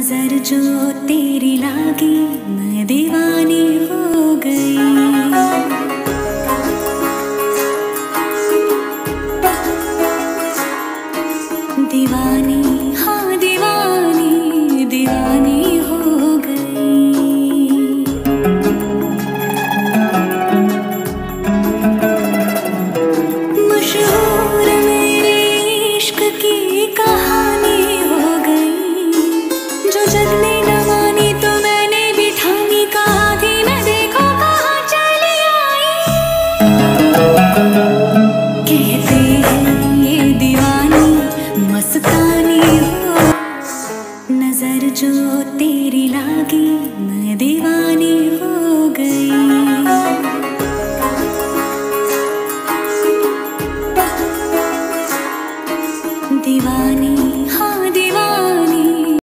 नजर जो तेरी लागी मैं दीवानी हो गई। दीवानी हाँ दीवानी दीवानी हो गई। मशहूर मेरे इश्क की कहानी हो गई। जो जग ने न मानी तो मैंने भी ठानी, कहा थी मैं देखो कहाँ चली आई। कहते हैं ये दीवानी मस्तानी हो। नजर जो तेरी लागी मैं दीवानी हो गई।